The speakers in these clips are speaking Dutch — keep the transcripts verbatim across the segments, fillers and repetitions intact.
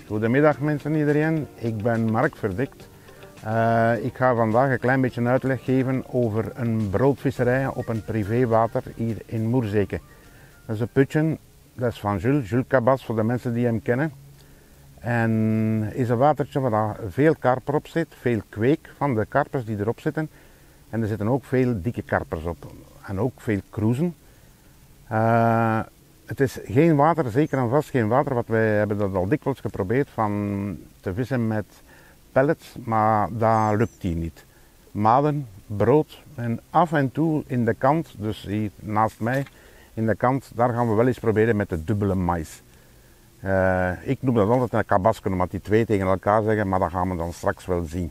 Goedemiddag mensen iedereen, ik ben Mark Verdikt. Uh, ik ga vandaag een klein beetje uitleg geven over een broodvisserij op een privéwater hier in Moerzeke. Dat is een putje, dat is van Jules, Jules Cabas voor de mensen die hem kennen. En is een watertje waar veel karper op zit, veel kweek van de karpers die erop zitten. En er zitten ook veel dikke karpers op en ook veel kroezen. Uh, Het is geen water, zeker en vast geen water, want wij hebben dat al dikwijls geprobeerd van te vissen met pellets, maar dat lukt hier niet. Maden, brood en af en toe in de kant, dus hier naast mij in de kant, daar gaan we wel eens proberen met de dubbele mais. Uh, ik noem dat altijd een kabasken, omdat die twee tegen elkaar zeggen, maar dat gaan we dan straks wel zien.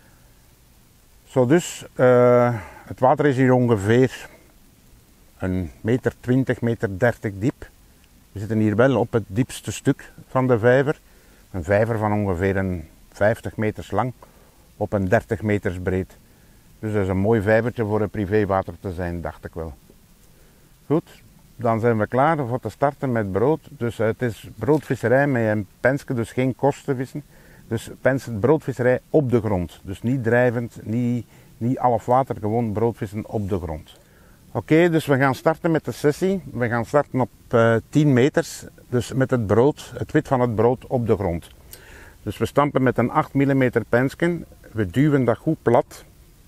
Zo dus, uh, het water is hier ongeveer een meter twintig, meter dertig diep. We zitten hier wel op het diepste stuk van de vijver. Een vijver van ongeveer een vijftig meters lang op een dertig meters breed. Dus dat is een mooi vijvertje voor een privéwater te zijn, dacht ik wel. Goed, dan zijn we klaar voor te starten met brood. Dus het is broodvisserij met een pensje, dus geen korstenvissen. Dus pensen, broodvisserij op de grond. Dus niet drijvend, niet, niet half water, gewoon broodvissen op de grond. Oké, okay, dus we gaan starten met de sessie. We gaan starten op uh, tien meters, dus met het brood, het wit van het brood op de grond. Dus we stampen met een acht millimeter pensken, we duwen dat goed plat.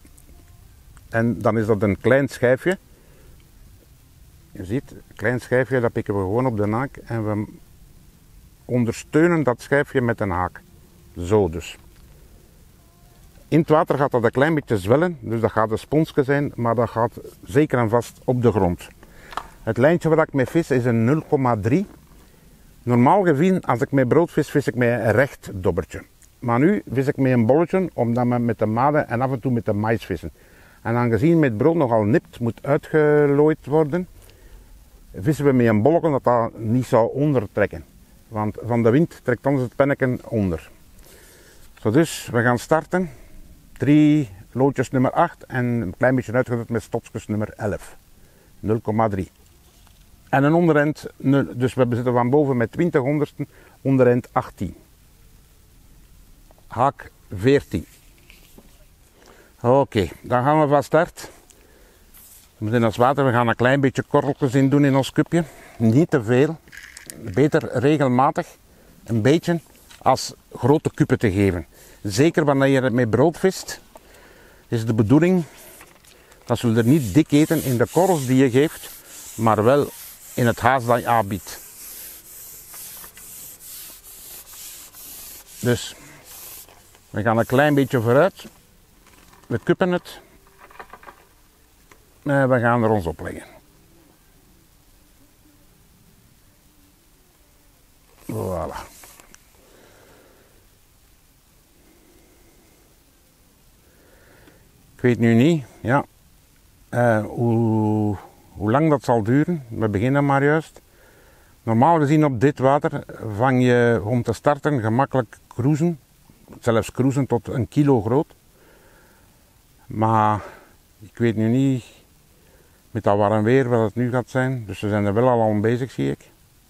En dan is dat een klein schijfje. Je ziet, een klein schijfje, dat pikken we gewoon op de haak. En we ondersteunen dat schijfje met een haak. Zo dus. In het water gaat dat een klein beetje zwellen, dus dat gaat een sponsje zijn, maar dat gaat zeker en vast op de grond. Het lijntje waar ik mee vis is een nul komma drie. Normaal gezien, als ik met brood vis, vis ik met een recht dobbertje. Maar nu vis ik met een bolletje, omdat we met de maden en af en toe met de mais vissen. En aangezien met brood nogal nipt moet uitgelooid worden, vissen we met een bolletje dat dat niet zou ondertrekken. Want van de wind trekt ons het penneken onder. Zo dus, we gaan starten. Drie loodjes nummer acht en een klein beetje uitgedrukt met stokjes nummer elf. nul komma drie. En een ondereind, dus we zitten van boven met twintig honderdsten, ondereind achttien. Haak veertien. Oké, okay, dan gaan we van start. We moeten als water, we gaan een klein beetje korreltjes in doen in ons cupje. Niet te veel, beter regelmatig, een beetje als grote kuppen te geven. Zeker wanneer je het met brood vist, is de bedoeling dat ze er niet dik eten in de korrels die je geeft, maar wel in het haas dat je aanbiedt. Dus we gaan een klein beetje vooruit, we kuppen het en we gaan er ons op leggen. Voilà. Ik weet nu niet ja, uh, hoe, hoe lang dat zal duren. We beginnen maar juist. Normaal gezien op dit water vang je om te starten gemakkelijk kroezen. Zelfs kroezen tot een kilo groot. Maar ik weet nu niet met dat warm weer wat het nu gaat zijn. Dus we zijn er wel al aan bezig, zie ik.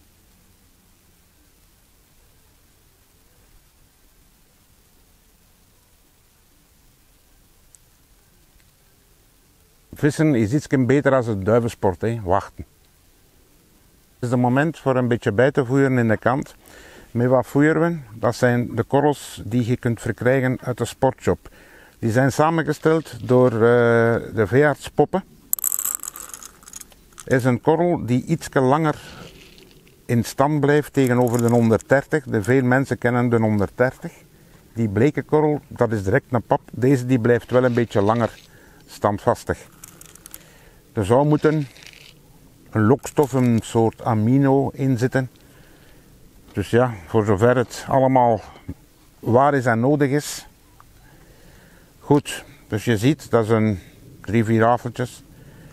Vissen is iets beter als het duivensport, hè? Wachten. Het is het moment voor een beetje bij te voeren in de kant. Met wat voeren we? Dat zijn de korrels die je kunt verkrijgen uit de sportshop. Die zijn samengesteld door uh, de veeartspoppen. Het is een korrel die iets langer in stand blijft tegenover de honderddertig. De veel mensen kennen de honderddertig. Die bleke korrel, dat is direct een pap. Deze die blijft wel een beetje langer standvastig. Er zou moeten een lokstof, een soort amino in zitten. Dus ja, voor zover het allemaal waar is en nodig is. Goed, dus je ziet, dat is een drie, vier afeltjes.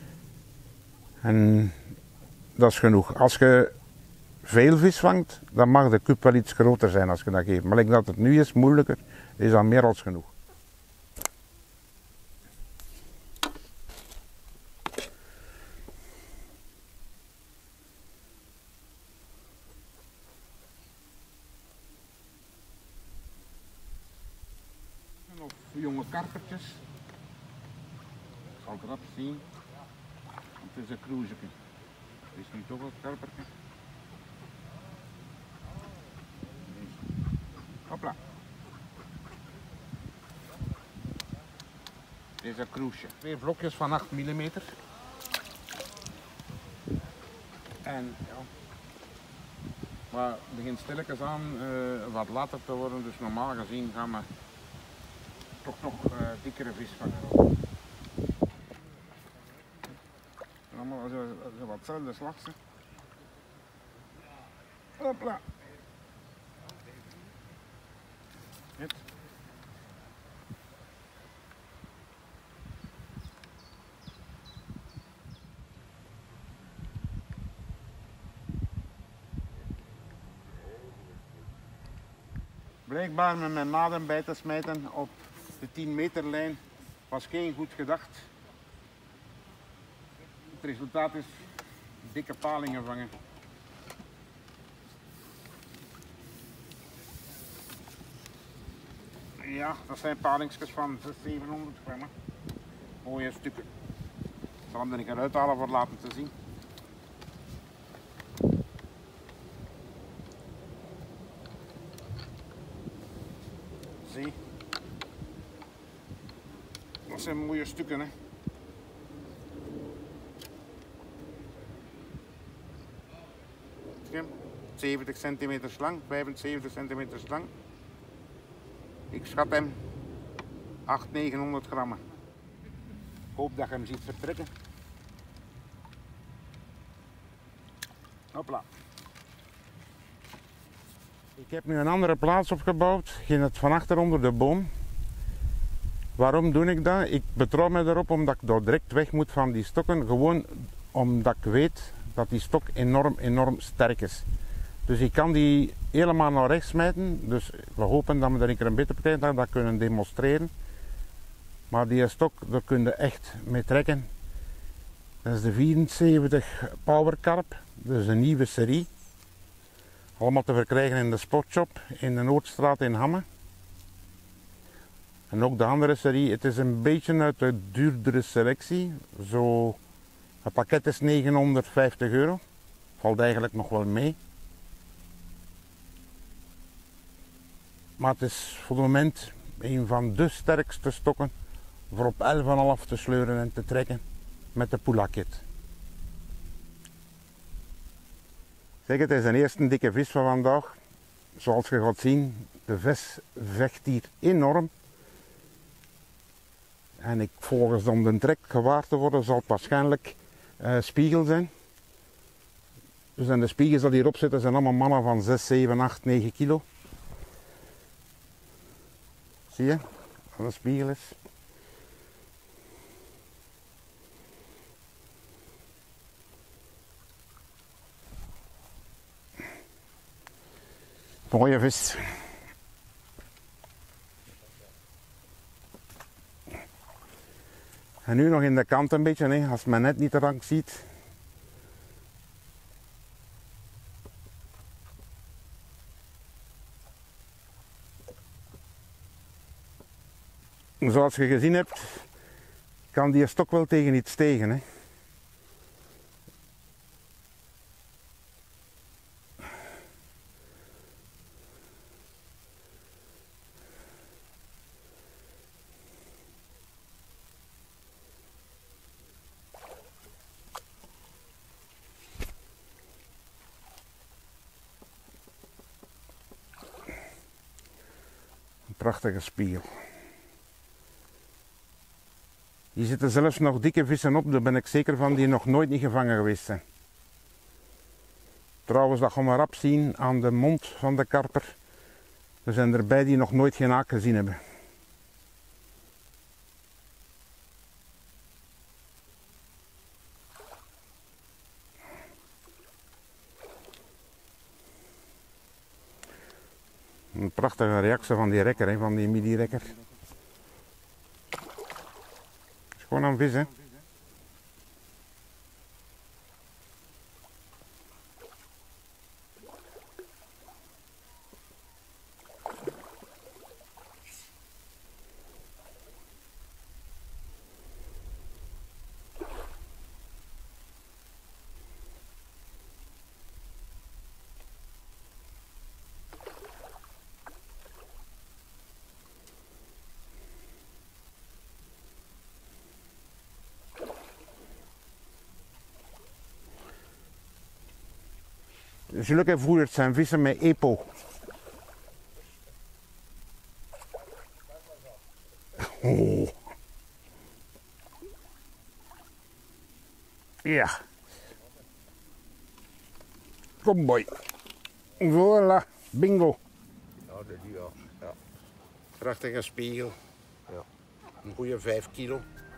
En dat is genoeg. Als je veel vis vangt, dan mag de kuip wel iets groter zijn als je dat geeft. Maar like dat het nu is, moeilijker, is dat meer als genoeg. of jonge karpertjes. Ik zal het erop zien. Het is een kroezeke. Het is nu toch een karpertje. Hopla. Dit is een kroesje. Twee vlokjes van acht millimeter. En ja. Maar het begint stilletjes aan uh, wat later te worden, dus normaal gezien gaan we toch nog uh, dikkere vis vangen. Allemaal zo, zo wat hetzelfde slagse. Hopla. Het. Blijkbaar met mijn maden bij te smijten op de tien meter lijn was geen goed gedacht. Het resultaat is dikke palingen vangen. Ja, dat zijn palingsjes van zeshonderd, zevenhonderd gram. Mooie stukken. Ik zal hem er een keer uithalen voor laten te zien. Zie. Dat zijn mooie stukken, hè. zeventig centimeter lang, vijfenzeventig centimeter lang. Ik schat hem achthonderd, negenhonderd gram. Ik hoop dat je hem ziet vertrekken. Hopla. Ik heb nu een andere plaats opgebouwd, ging het van achter onder de boom. Waarom doe ik dat? Ik betrouw me erop omdat ik daar direct weg moet van die stokken. Gewoon omdat ik weet dat die stok enorm, enorm sterk is. Dus ik kan die helemaal naar rechts smijten. Dus we hopen dat we er een keer een betere partij dat kunnen demonstreren. Maar die stok, daar kun je echt mee trekken. Dat is de vierenzeventig Power Carp. Dat is een nieuwe serie. Allemaal te verkrijgen in de Sportshop in de Noordstraat in Hamme. En ook de andere serie, het is een beetje uit de duurdere selectie. Zo, het pakket is negenhonderdvijftig euro. Valt eigenlijk nog wel mee. Maar het is voor het moment een van de sterkste stokken voor op elf komma vijf te sleuren en te trekken met de Pula-kit. Zeg, het is een eerste dikke vis van vandaag. Zoals je gaat zien, de vis vecht hier enorm. En ik volgens om de trek gewaar te worden zal het waarschijnlijk uh, spiegel zijn. Dus en de spiegels die hierop zitten zijn allemaal mannen van zes, zeven, acht, negen kilo. Zie je, wat een spiegel is. Mooie vis. En nu nog in de kant een beetje, hè, als men net niet de rank ziet. Zoals je gezien hebt, kan die stok wel tegen iets tegen. Hè. Een prachtige spiegel. Hier zitten zelfs nog dikke vissen op, daar ben ik zeker van, die nog nooit niet gevangen geweest zijn. Trouwens, dat gaan we rap zien aan de mond van de karper. Er zijn erbij die nog nooit geen haak gezien hebben. Een prachtige reactie van die rekker, hè, van die midi-rekker. Gewoon een vis, hè. Zulke voedert zijn vissen met EPO. Oh. Ja. Kom boy. Voilà, bingo. Ja, dat die ja. Ja. Prachtige spiegel. Ja. Een goede vijf kilo.